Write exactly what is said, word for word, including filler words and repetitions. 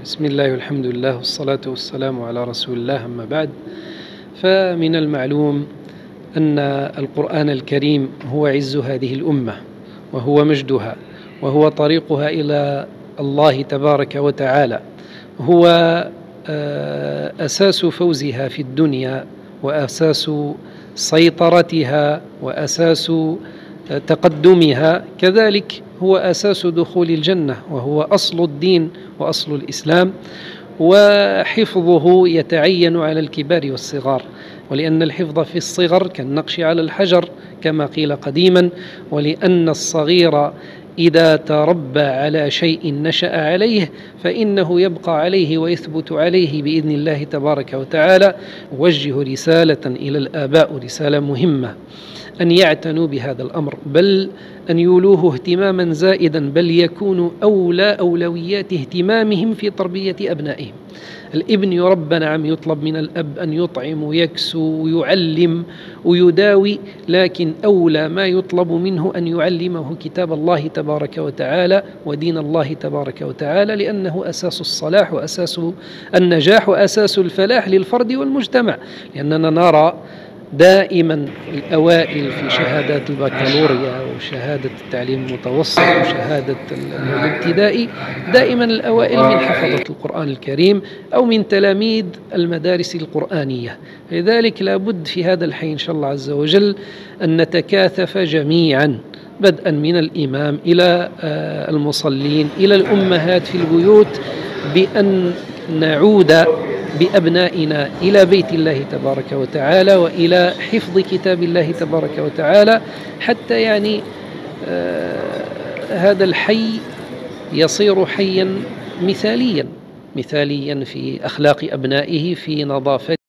بسم الله والحمد لله والصلاة والسلام على رسول الله، أما بعد، فمن المعلوم أن القرآن الكريم هو عز هذه الأمة وهو مجدها وهو طريقها إلى الله تبارك وتعالى، هو أساس فوزها في الدنيا وأساس سيطرتها وأساس تقدمها، كذلك هو أساس دخول الجنة وهو أصل الدين وأصل الإسلام، وحفظه يتعين على الكبار والصغار، ولأن الحفظ في الصغر كالنقش على الحجر كما قيل قديما، ولأن الصغير إذا تربى على شيء نشأ عليه فإنه يبقى عليه ويثبت عليه بإذن الله تبارك وتعالى. أوجه رسالة إلى الآباء، رسالة مهمة، أن يعتنوا بهذا الأمر، بل أن يولوه اهتماما زائدا، بل يكون أولى أولويات اهتمامهم في تربية أبنائهم. الابن يربى، نعم، يطلب من الأب أن يطعم ويكسو ويعلم ويداوي، لكن أولى ما يطلب منه أن يعلمه كتاب الله تبارك وتعالى ودين الله تبارك وتعالى، لأنه أساس الصلاح وأساس النجاح وأساس الفلاح للفرد والمجتمع. لأننا نرى دائما الأوائل في شهادات البكالوريا وشهادة التعليم المتوسط وشهادة الابتدائي، دائما الأوائل من حفظة القرآن الكريم أو من تلاميذ المدارس القرآنية. لذلك لابد في هذا الحين إن شاء الله عز وجل أن نتكاثف جميعا، بدءا من الإمام إلى المصلين إلى الأمهات في البيوت، بأن نعود بأبنائنا إلى بيت الله تبارك وتعالى وإلى حفظ كتاب الله تبارك وتعالى، حتى يعني آه هذا الحي يصير حيا مثاليا مثاليا في أخلاق أبنائه، في نظافته.